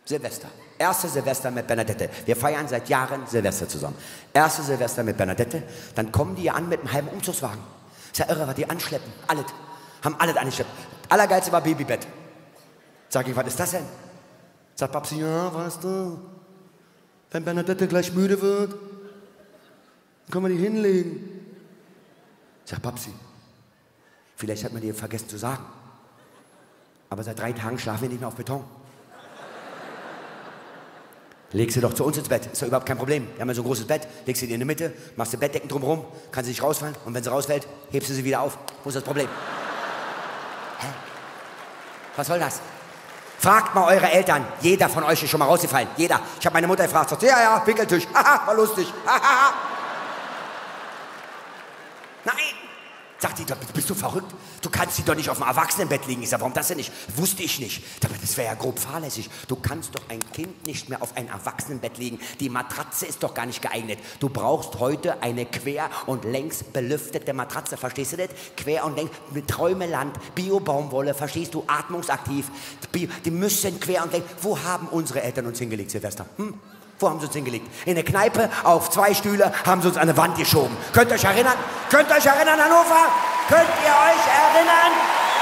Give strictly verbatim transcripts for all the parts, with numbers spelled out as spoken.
Silvester. Erste Silvester mit Bernadette. Wir feiern seit Jahren Silvester zusammen. Erste Silvester mit Bernadette. Dann kommen die an mit einem halben Umzugswagen. Ist ja irre, was die anschleppen. Alles. Haben alles angeschleppt. Allergeilste war Babybett. Sag ich, was ist das denn? Sagt Babsi, ja, weißt du, wenn Bernadette gleich müde wird, dann können wir die hinlegen. Sag Babsi, vielleicht hat man dir vergessen zu sagen. Aber seit drei Tagen schlafen wir nicht mehr auf Beton. Leg sie doch zu uns ins Bett, ist doch überhaupt kein Problem. Wir haben ja so ein großes Bett, legst sie in die Mitte, machst die Bettdecken drumherum, kann sie nicht rausfallen und wenn sie rausfällt, hebst du sie wieder auf. Wo ist das Problem? Hä? Was soll das? Fragt mal eure Eltern, jeder von euch ist schon mal rausgefallen, jeder. Ich habe meine Mutter gefragt, sagt, ja, ja, Wickeltisch, haha, war lustig, haha. Nein! Sagt die, bist du verrückt? Du kannst sie doch nicht auf dem Erwachsenenbett liegen. Ich sag, warum das denn nicht? Wusste ich nicht. Das wäre ja grob fahrlässig. Du kannst doch ein Kind nicht mehr auf ein Erwachsenenbett legen. Die Matratze ist doch gar nicht geeignet. Du brauchst heute eine quer und längs belüftete Matratze. Verstehst du das? Quer und längs mit Träumeland, Bio-Baumwolle, verstehst du? Atmungsaktiv. Bio, die müssen quer und längs. Wo haben unsere Eltern uns hingelegt, Silvester? Hm? Wo haben sie uns hingelegt? In der Kneipe, auf zwei Stühle, haben sie uns an eine Wand geschoben. Könnt ihr euch erinnern? Könnt ihr euch erinnern, Hannover? Könnt ihr euch erinnern?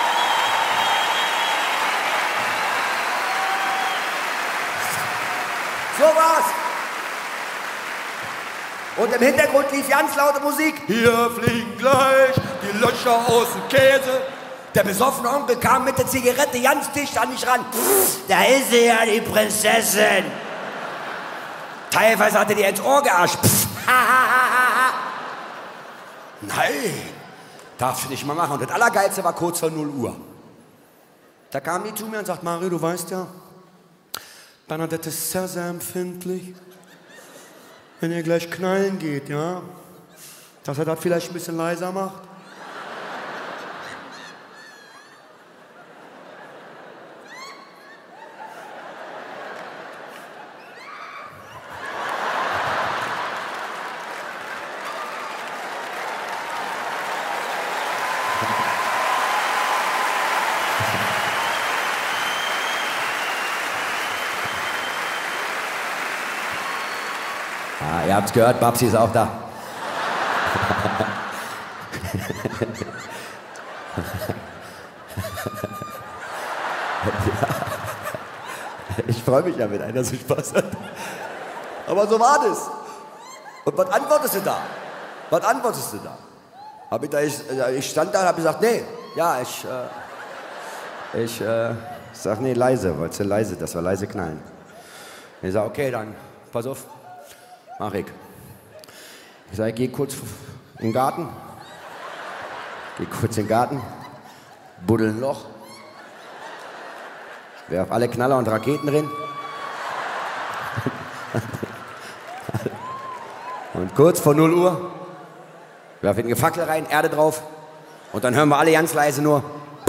So war's. Und im Hintergrund lief ganz laute Musik. Hier fliegen gleich die Löcher aus dem Käse. Der besoffene Onkel kam mit der Zigarette ganz dicht an mich ran. Da ist sie ja, die Prinzessin. Teilweise hatte die ins Ohr gearscht. Nein, darfst du nicht mal machen. Und das Allergeilste war kurz vor null Uhr. Da kam die zu mir und sagt, Mario, du weißt ja, Bernadette ist sehr, sehr empfindlich. Wenn ihr gleich knallen geht, ja, dass er das vielleicht ein bisschen leiser macht. Ah, ihr habt's gehört, Babsi ist auch da. Ich freue mich ja, wenn einer so Spaß hat. Aber so war das. Und was antwortest du da? Was antwortest du da? Hab ich, da ich, ich stand da und hab gesagt, nee, ja, ich, äh, ich, äh, sag, nee, leise, wolltest du leise, das war leise knallen. Ich sag, okay, dann, pass auf. Mach ich. Ich sage, geh kurz in den Garten. Geh kurz in den Garten. Buddel ein Loch. Werf alle Knaller und Raketen drin. Und kurz vor null Uhr werf in die Fackel rein, Erde drauf. Und dann hören wir alle ganz leise nur.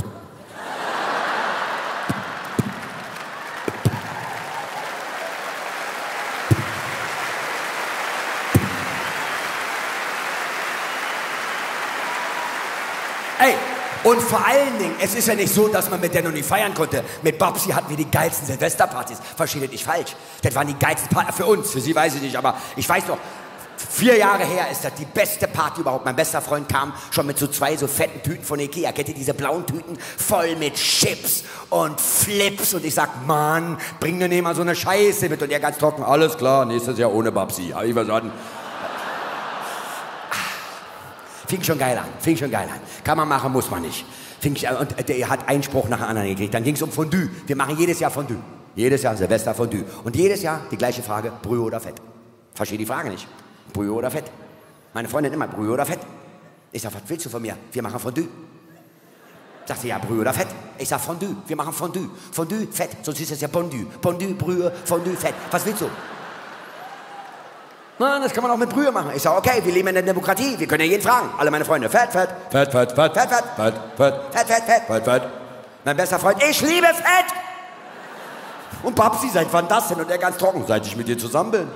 Ey, und vor allen Dingen, es ist ja nicht so, dass man mit der noch nie feiern konnte. Mit Babsi hatten wir die geilsten Silvesterpartys. Versteht ihr nicht falsch. Das waren die geilsten Partys für uns, für sie weiß ich nicht, aber ich weiß noch, vier Jahre her ist das die beste Party überhaupt. Mein bester Freund kam schon mit so zwei so fetten Tüten von Ikea. Kennt ihr diese blauen Tüten? Voll mit Chips und Flips. Und ich sag, Mann, bring mir nicht mal so eine Scheiße mit. Und er ganz trocken, alles klar, nächstes Jahr ohne Babsi. Hab ich verstanden. Fing schon geil an, fing schon geil an. Kann man machen, muss man nicht. Fing, und der hat Einspruch nach dem anderen gekriegt. Dann ging es um Fondue. Wir machen jedes Jahr Fondue. Jedes Jahr Silvester Fondue. Und jedes Jahr die gleiche Frage, Brühe oder Fett. Verstehe die Frage nicht. Brühe oder Fett? Meine Freundin immer, Brühe oder Fett? Ich sag, was willst du von mir? Wir machen Fondue. Sagt sie, ja, Brühe oder Fett? Ich sag, Fondue, wir machen Fondue. Fondue, Fett, sonst ist es ja Fondue. Fondue, Brühe, Fondue, Fett. Was willst du? Na, das kann man auch mit Brühe machen. Ich sag, okay, wir leben in der Demokratie, wir können ja jeden fragen. Alle meine Freunde, Fett, Fett. Fett, Fett, Fett. Fett, Fett. Fett, Fett. Fett, Fett, Fett. Fett, Fett. Mein bester Freund, ich liebe Fett. Und Babsi, seit wann das denn? Und er ganz trocken, seit ich mit dir zusammen bin.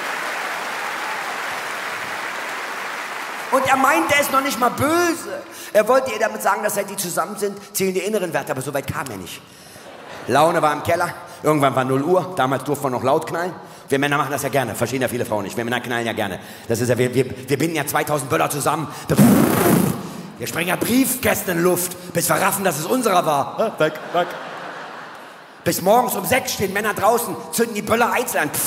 Und er meinte es noch nicht mal böse. Er wollte ihr damit sagen, dass seit die zusammen sind, zählen die inneren Werte, aber so weit kam er nicht. Laune war im Keller, irgendwann war null Uhr, damals durfte man noch laut knallen. Wir Männer machen das ja gerne, verstehen ja viele Frauen nicht. Wir Männer knallen ja gerne. Das ist ja, wir, wir, wir binden ja zweitausend Böller zusammen. Wir sprengen ja Briefkästen in Luft, bis wir raffen, dass es unserer war. Weg, weg. Bis morgens um sechs stehen Männer draußen, zünden die Böller einzeln an.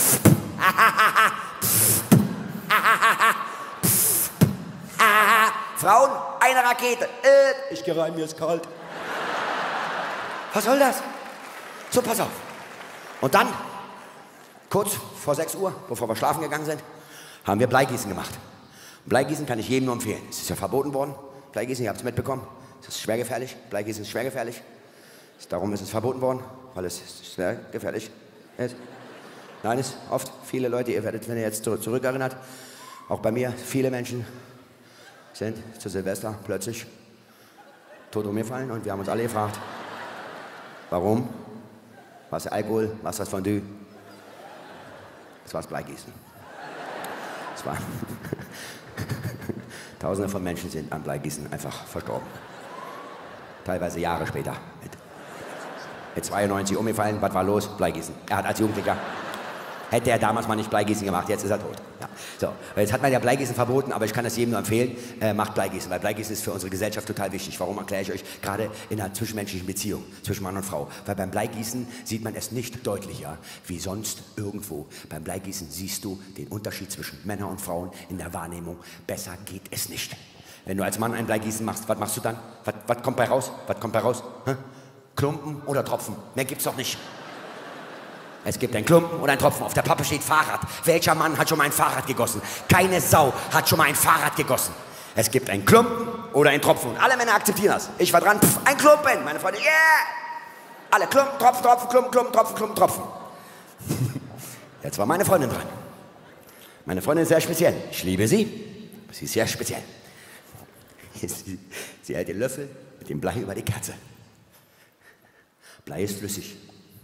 Frauen, eine Rakete. Ich geh rein, mir ist kalt. Was soll das? So, pass auf. Und dann, kurz vor sechs Uhr, bevor wir schlafen gegangen sind, haben wir Bleigießen gemacht. Und Bleigießen kann ich jedem nur empfehlen. Es ist ja verboten worden. Bleigießen, ihr habt es mitbekommen. Es ist schwergefährlich. Bleigießen ist schwergefährlich. Darum ist es verboten worden, weil es sehr gefährlich ist. Nein, es ist oft viele Leute, ihr werdet, wenn ihr jetzt zurückerinnert, auch bei mir, viele Menschen sind zu Silvester plötzlich tot umgefallen und wir haben uns alle gefragt, warum? Was ist Alkohol? Was ist das Fondue? Das war das Bleigießen. Das war Tausende von Menschen sind am Bleigießen einfach verstorben. Teilweise Jahre später. Mit, mit zweiundneunzig umgefallen, was war los? Bleigießen. Er hat als Jugendlicher, hätte er damals mal nicht Bleigießen gemacht, jetzt ist er tot. Ja. So, jetzt hat man ja Bleigießen verboten, aber ich kann das jedem nur empfehlen, äh, macht Bleigießen, weil Bleigießen ist für unsere Gesellschaft total wichtig. Warum, erkläre ich euch, gerade in einer zwischenmenschlichen Beziehung zwischen Mann und Frau. Weil beim Bleigießen sieht man es nicht deutlicher wie sonst irgendwo. Beim Bleigießen siehst du den Unterschied zwischen Männern und Frauen in der Wahrnehmung. Besser geht es nicht. Wenn du als Mann ein Bleigießen machst, was machst du dann? Was, was kommt bei raus? Was kommt bei raus? Hä? Klumpen oder Tropfen? Mehr gibt's doch nicht. Es gibt einen Klumpen oder einen Tropfen. Auf der Pappe steht Fahrrad. Welcher Mann hat schon mal ein Fahrrad gegossen? Keine Sau hat schon mal ein Fahrrad gegossen. Es gibt einen Klumpen oder einen Tropfen. Und alle Männer akzeptieren das. Ich war dran, pff, ein Klumpen. Meine Freunde, yeah! Alle Klumpen, Tropfen, Tropfen, Klumpen, Klumpen, Tropfen, Klumpen, Tropfen. Jetzt war meine Freundin dran. Meine Freundin ist sehr speziell. Ich liebe sie. Sie ist sehr speziell. Sie, sie hält den Löffel mit dem Blei über die Kerze. Blei ist flüssig.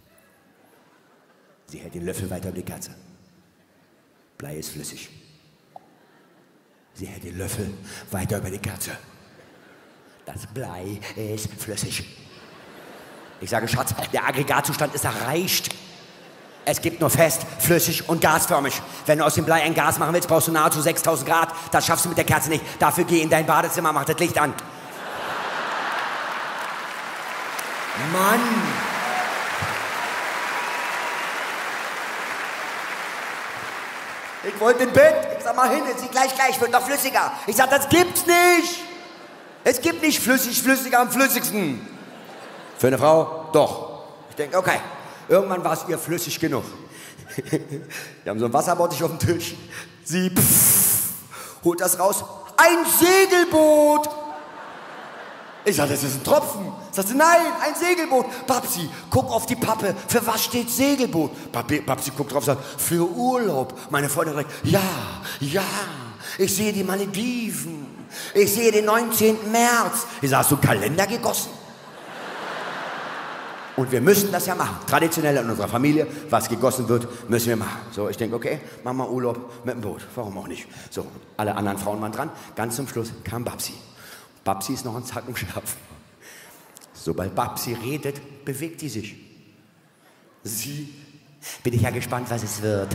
Sie hält den Löffel weiter über die Kerze. Blei ist flüssig. Sie hält den Löffel weiter über die Kerze. Das Blei ist flüssig. Ich sage, Schatz, der Aggregatzustand ist erreicht. Es gibt nur fest, flüssig und gasförmig. Wenn du aus dem Blei ein Gas machen willst, brauchst du nahezu sechstausend Grad. Das schaffst du mit der Kerze nicht. Dafür geh in dein Badezimmer, mach das Licht an. Mann! Ich wollte im Bett. Ich sag mal hin, sie gleich, gleich, wird noch flüssiger. Ich sag, das gibt's nicht. Es gibt nicht flüssig, flüssiger am flüssigsten. Für eine Frau, doch. Ich denke, okay, irgendwann war es ihr flüssig genug. Wir haben so ein Wasserbottich auf dem Tisch. Sie pff, holt das raus. Ein Segelboot. Ich sag, das ist ein Tropfen. Sagt sie, nein, ein Segelboot. Babsi, guck auf die Pappe. Für was steht Segelboot? Babsi, Babsi guckt drauf und sagt, für Urlaub. Meine Freundin sagt, ja, ja, ich sehe die Malediven. Ich sehe den neunzehnten März. Ich sag, hast du einen Kalender gegossen? Und wir müssen das ja machen. Traditionell in unserer Familie, was gegossen wird, müssen wir machen. So, ich denke, okay, machen wir Urlaub mit dem Boot. Warum auch nicht? So, alle anderen Frauen waren dran. Ganz zum Schluss kam Babsi. Babsi ist noch ein Zacken scharf. Sobald Babsi redet, bewegt die sich. Sie, bin ich ja gespannt, was es wird.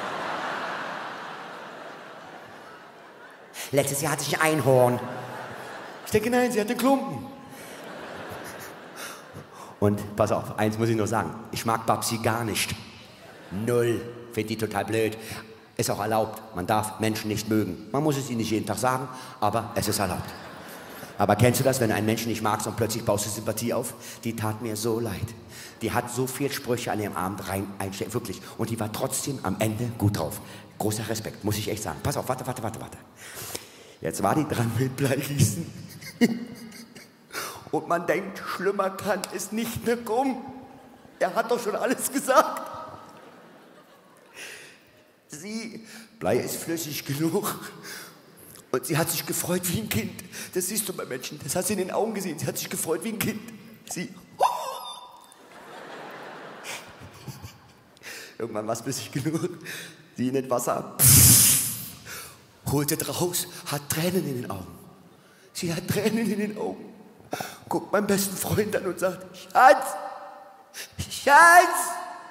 Letztes Jahr hatte ich ein Einhorn. Ich denke, nein, sie hat einen Klumpen. Und pass auf, eins muss ich nur sagen. Ich mag Babsi gar nicht. Null. Finde die total blöd. Ist auch erlaubt. Man darf Menschen nicht mögen. Man muss es ihnen nicht jeden Tag sagen, aber es ist erlaubt. Aber kennst du das, wenn du einen Menschen nicht magst und plötzlich baust du Sympathie auf? Die tat mir so leid. Die hat so viel Sprüche an ihrem Abend rein einstellen, wirklich. Und die war trotzdem am Ende gut drauf. Großer Respekt, muss ich echt sagen. Pass auf, warte, warte, warte, warte. Jetzt war die dran mit Bleigießen. Und man denkt, schlimmer kann es nicht mehr kommen. Er hat doch schon alles gesagt. Sie, Blei ist flüssig genug. Und sie hat sich gefreut wie ein Kind. Das siehst du bei Menschen. Das hast du in den Augen gesehen. Sie hat sich gefreut wie ein Kind. Sie. Oh. Irgendwann war es flüssig genug. Sie in das Wasser. Pff, holte draus, hat Tränen in den Augen. Sie hat Tränen in den Augen, guckt meinen besten Freund an und sagt, Schatz, Schatz,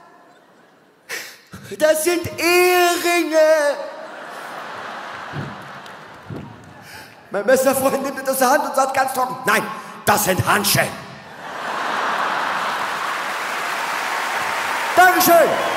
das sind Eheringe. Mein bester Freund nimmt es aus der Hand und sagt ganz trocken, nein, das sind Handschellen. Dankeschön.